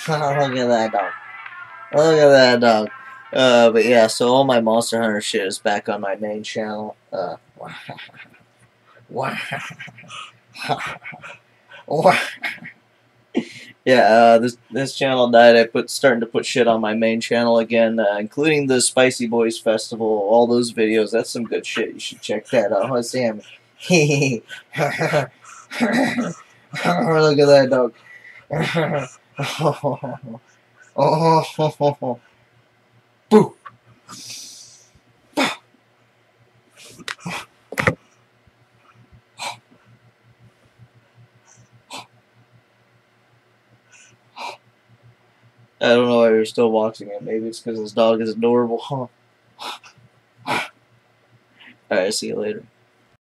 Look at that dog. Look at that dog. But yeah, so all my Monster Hunter shit is back on my main channel. Yeah, this channel died. Starting to put shit on my main channel again, including the Spicy Boys Festival. All those videos. That's some good shit. You should check that out. Oh, Sam. Look at that dog. Oh, boo. I don't know why you're still watching it. Maybe it's because this dog is adorable. Alright, see you later.